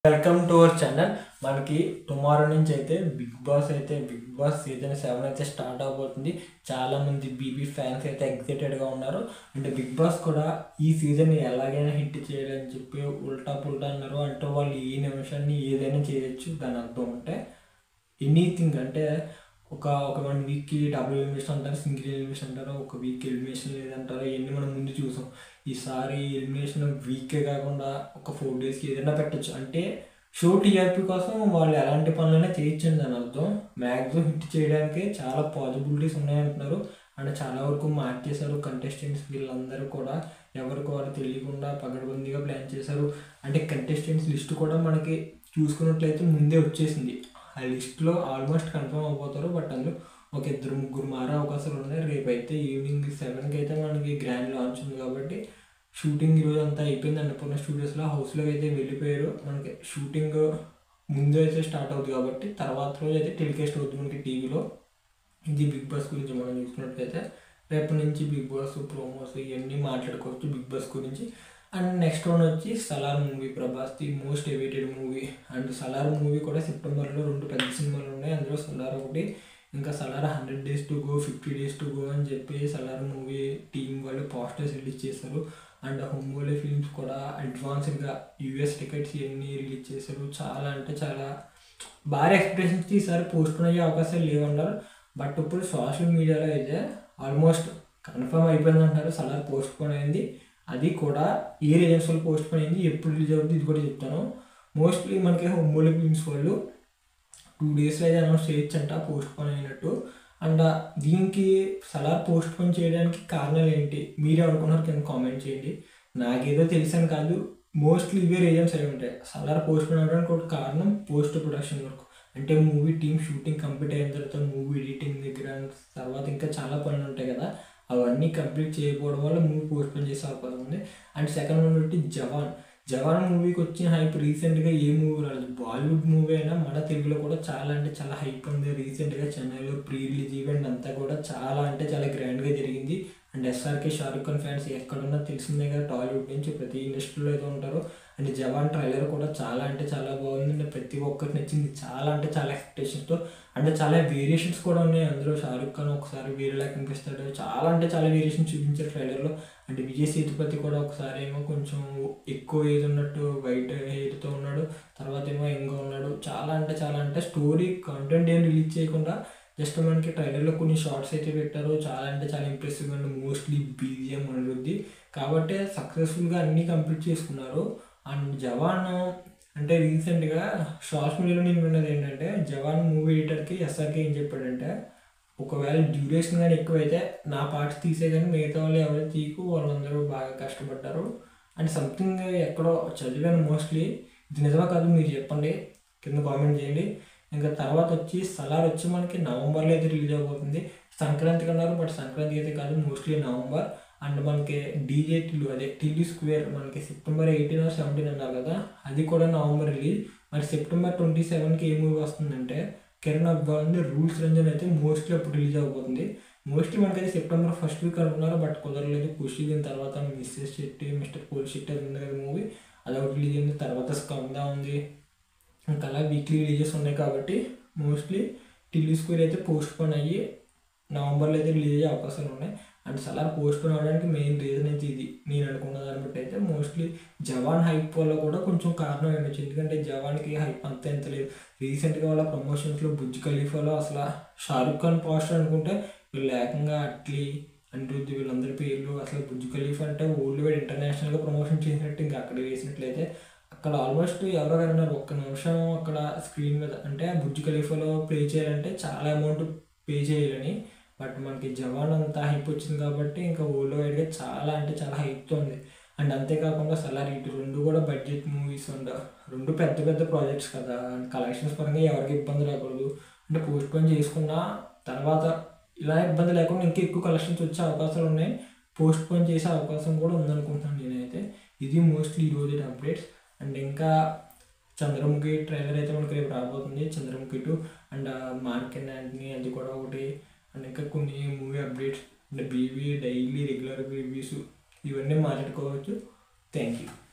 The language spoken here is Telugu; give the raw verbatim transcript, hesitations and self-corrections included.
Welcome to our channel. మనకి టుమారో నుంచి అయితే బిగ్ బాస్ అయితే బిగ్ బాస్ సీజన్ సెవెన్ అయితే స్టార్ట్ అవబోతుంది. చాలామంది బీబీ ఫ్యాన్స్ అయితే ఎక్సైటెడ్గా ఉన్నారు. అంటే బిగ్ బాస్ కూడా ఈ సీజన్ ఎలాగైనా హిట్ చేయాలని చెప్పి ఉల్టా పుల్టా అన్నారు. అంటే వాళ్ళు ఈ నిమిషాన్ని ఏదైనా చేయొచ్చు, దాని అర్థం అంటే ఎనీథింగ్. అంటే ఒక ఒక వన్ వీక్కి డబుల్ ఎలిమినేషన్ అంటారు, సింగిల్ ఎలిమినేషన్ అంటారు, ఒక వీక్ ఎలిమినేషన్ లేదంటారు. ఇవన్నీ మనం ముందు చూసాం. ఈసారి ఎలిమినేషన్ వీకే కాకుండా ఒక ఫోర్ డేస్కి ఏదైనా పెట్టచ్చు. అంటే షో టీఆర్పీ కోసం వాళ్ళు ఎలాంటి పనులైనా చేయొచ్చండి, దాని అర్థం. మ్యాక్సిమం హిట్ చేయడానికి చాలా పాసిబిలిటీస్ ఉన్నాయంటున్నారు. అంటే చాలా వరకు మార్చేశారు కంటెస్టెంట్స్. వీళ్ళందరూ కూడా ఎవరికి వారు తెలియకుండా పగడబందీగా ప్లాన్ చేశారు. అంటే కంటెస్టెంట్స్ లిస్ట్ కూడా మనకి చూసుకున్నట్లయితే ముందే వచ్చేసింది. ఆ లిస్ట్లో ఆల్మోస్ట్ కన్ఫర్మ్ అయిపోతారు. బట్ అందులో ఒక ఇద్దరు ముగ్గురు మారే అవకాశాలు ఉన్నాయి. రేపు అయితే ఈవినింగ్ సెవెన్కి అయితే మనకి గ్రాండ్ లాంచ్ ఉంది కాబట్టి షూటింగ్ ఈరోజు అంతా అయిపోయింది. అన్నపూర్ణ స్టూడియోస్లో హౌస్లోకి అయితే వెళ్ళిపోయారు. మనకి షూటింగ్ ముందు అయితే స్టార్ట్ అవుతుంది కాబట్టి తర్వాత రోజు అయితే టెలికాస్ట్ అవుతుంది మనకి టీవీలో. ఇది బిగ్ బాస్ గురించి మనం చూసుకున్నట్లయితే రేపు నుంచి బిగ్ బాస్ ప్రోమోస్ ఇవన్నీ మాట్లాడుకోవచ్చు బిగ్ బాస్ గురించి. అండ్ నెక్స్ట్ వన్ వచ్చి Salaar movie, Prabhas the most awaited movie. And Salaar movie కూడా సెప్టెంబర్లో రెండు పెద్ద సినిమాలు ఉన్నాయి. అందులో సలార్ ఒకటి, ఇంకా Salaar hundred days to go, fifty days to go అని చెప్పి సలార్ మూవీ టీం వాళ్ళు పోస్టర్స్ రిలీజ్ చేశారు. అండ్ హోంబోలే ఫిల్మ్స్ కూడా అడ్వాన్స్డ్గా యూఎస్ టికెట్స్ ఇవన్నీ రిలీజ్ చేశారు. చాలా అంటే చాలా భారీ ఎక్స్పెక్టేషన్స్ ఈసారి పోస్ట్పోన్ అయ్యే అవకాశాలు లేవన్నారు. బట్ ఇప్పుడు సోషల్ మీడియాలో అయితే ఆల్మోస్ట్ కన్ఫర్మ్ అయిపోయింది అంటారు. సలార్ పోస్ట్పోన్ అయింది. అది కూడా ఏ రీజన్స్ వల్ల పోస్ట్పోన్ అయింది, ఎప్పుడు రిలీజ్ అవుతుంది ఇది కూడా చెప్తాను. మోస్ట్లీ మనకి హోంబోలే ఫిల్మ్స్ వాళ్ళు టూ డేస్లో అయితే అనౌన్స్ చేయొచ్చు అంట పోస్ట్పోన్ అయినట్టు. అండ్ దీనికి సలార్ పోస్ట్పోన్ చేయడానికి కారణాలు ఏంటి మీరే అనుకున్నారు కింద కామెంట్ చేయండి. నాకేదో తెలిసాను కాదు, మోస్ట్లీ ఇవే రీజన్స్ అయి ఉంటాయి. సలార్ పోస్ట్పోన్ అవ్వడానికి ఒక కారణం పోస్ట్ ప్రొడక్షన్ వర్క్. అంటే మూవీ టీమ్ షూటింగ్ కంప్లీట్ అయిన తర్వాత మూవీ ఎడిటింగ్ దగ్గర తర్వాత ఇంకా చాలా పనులు ఉంటాయి కదా, అవన్నీ కంప్లీట్ చేయకపోవడం వల్ల మూవీ పోస్ట్పోన్ చేసే అవకాశం ఉంది. అండ్ సెకండ్ వన్ బట్టి జవాన్ జవాన్ మూవీకి వచ్చిన హైప్ రీసెంట్గా ఏ మూవీ రాలేదు. బాలీవుడ్ మూవీ అయినా మన తెలుగులో కూడా చాలా అంటే చాలా హైప్ ఉంది. రీసెంట్గా చెన్నైలో ప్రీ రిలీజ్ ఈవెంట్ అంతా కూడా చాలా అంటే చాలా గ్రాండ్గా జరిగింది. And SRK Shahrukh Khan fans ఎక్కడున్నా తెలిసిందే కదా, టాలీవుడ్ నుంచి ప్రతి ఇండస్ట్రీలో అయితే ఉంటారు. అండ్ జవాన్ ట్రైలర్ కూడా చాలా అంటే చాలా బాగుంది. ప్రతి ఒక్కరికి నచ్చింది. చాలా అంటే చాలా ఎక్స్పెక్టేషన్స్తో, అంటే చాలా వేరియేషన్స్ కూడా ఉన్నాయి అందులో. షారుఖ్ ఖాన్ ఒకసారి వేరేలా కనిపిస్తాడు, చాలా అంటే చాలా వేరియేషన్స్ చూపించారు ట్రైలర్లో. అంటే విజయ్ సేతుపతి కూడా ఒకసారి ఏమో కొంచెం ఎక్కువ ఏజ్ ఉన్నట్టు వైట్ హెయిర్తో ఉన్నాడు, తర్వాత ఏమో యంగ్గా ఉన్నాడు. చాలా అంటే చాలా అంటే స్టోరీ కంటెంట్ ఏం రిలీజ్ చేయకుండా జస్ట్ మనకి ట్రైలర్లో కొన్ని షార్ట్స్ అయితే పెట్టారు. చాలా అంటే చాలా ఇంప్రెసివ్గా అండ్ మోస్ట్లీ బీజిఎం అనిరుద్ధి కాబట్టి సక్సెస్ఫుల్గా అన్నీ కంప్లీట్ చేసుకున్నారు. అండ్ జవాన్ అంటే రీసెంట్గా సోషల్ మీడియాలో నేను విన్నది ఏంటంటే, జవాన్ మూవీ ఎడిటర్కి ఎస్ఆర్కే ఏం చెప్పాడంటే, ఒకవేళ డ్యూరేషన్ కానీ ఎక్కువైతే నా పార్ట్స్ తీసే కానీ మిగతా వాళ్ళు ఎవరు తీకు, వాళ్ళందరూ బాగా కష్టపడ్డారు అండ్ సంథింగ్ ఎక్కడో చదివాను. మోస్ట్లీ ఇది నిజమా కాదు మీరు చెప్పండి, కింద కామెంట్ చేయండి. ఇంకా తర్వాత వచ్చి సలార్ వచ్చి మనకి నవంబర్లో అయితే రిలీజ్ అవబోతుంది. సంక్రాంతికి అన్నారు, బట్ సంక్రాంతికి అయితే కాదు, మోస్ట్లీ నవంబర్. అండ్ మనకి డీజే టిల్లు అదే టిల్లు స్క్వేర్ మనకి సెప్టెంబర్ ఎయిటీన్ సెవెంటీన్ అన్నారు కదా, అది కూడా నవంబర్ రిలీజ్. మరి సెప్టెంబర్ ట్వంటీ సెవెన్కి ఏ మూవీ వస్తుందంటే కిరణ్ అబ్బాయి రూల్స్ రంజన్ అయితే మోస్ట్లీ అప్పుడు రిలీజ్ అవబోతుంది. మోస్ట్లీ మనకైతే సెప్టెంబర్ ఫస్ట్ వీక్ అనుకున్నారు, బట్ కుదరలేదు. ఖుషి దీని తర్వాత Mrs Shetty, Mr Polishetty అది ఉంది కదా మూవీ, అదొకటి రిలీజ్ అయింది. తర్వాత స్కందా ఉంది, ఇంకా అలా వీక్లీ రిలీజెస్ ఉన్నాయి కాబట్టి మోస్ట్లీ టిల్లు స్క్వేర్ అయితే పోస్ట్ పోన్ అయ్యి నవంబర్లో అయితే రిలీజ్ అయ్యే అవకాశాలు ఉన్నాయి. అండ్ సలార్ పోస్ట్ పోన్ అవ్వడానికి మెయిన్ రీజన్ అయితే ఇది నేను అనుకున్న దాన్ని బట్టి అయితే. మోస్ట్లీ జవాన్ హైప్ వల్ల కూడా కొంచెం కారణం ఏమొచ్చు, ఎందుకంటే జవాన్కి హైప్ అంత ఎంత లేదు. రీసెంట్గా వాళ్ళ ప్రమోషన్స్లో బుర్జ్ ఖలీఫాలో అసలు షారుఖ్ ఖాన్ పోస్టర్ అనుకుంటే వీళ్ళు ఏకంగా అట్లీ అనిరుద్ధి వీళ్ళందరి పేర్లు, అసలు బుర్జ్ ఖలీఫా అంటే వరల్డ్ వైడ్ ఇంటర్నేషనల్గా ప్రమోషన్ చేసినట్టు ఇంకా అక్కడ వేసినట్లయితే అక్కడ ఆల్మోస్ట్ ఎవరో అన్నారు ఒక్క నిమిషం అక్కడ స్క్రీన్ మీద అంటే బుర్జ్ ఖలీఫాలో ప్లే చేయాలంటే చాలా అమౌంట్ పే చేయాలని. బట్ మనకి జవాన్ అంతా హైప్ వచ్చింది కాబట్టి ఇంకా వరల్డ్ వైడ్గా చాలా అంటే చాలా హైప్తో ఉంది. అండ్ అంతేకాకుండా సలార్ ఇటు రెండు కూడా బడ్జెట్ మూవీస్ ఉండ రెండు పెద్ద పెద్ద ప్రాజెక్ట్స్ కదా, కలెక్షన్స్ పరంగా ఎవరికి ఇబ్బంది రాకూడదు. అంటే పోస్ట్ పోన్ చేసుకున్న తర్వాత ఇలా ఇబ్బంది లేకుండా ఇంకా ఎక్కువ కలెక్షన్స్ వచ్చే అవకాశాలు ఉన్నాయి. పోస్ట్ పోన్ చేసే అవకాశం కూడా ఉందనుకుంటున్నాను నేనైతే. ఇది మోస్ట్లీ ఈరోజు అప్డేట్స్. అండ్ ఇంకా చంద్రముఖి ట్రైలర్ అయితే మనకి రేపు రాబోతుంది, Chandramukhi two. And Mark and Antony అది కూడా ఒకటి. అండ్ ఇంకా కొన్ని మూవీ అప్డేట్స్ అంటే బీవీ డైలీ రెగ్యులర్ రివ్యూస్ ఇవన్నీ మాట్లాడుకోవచ్చు. Thank you.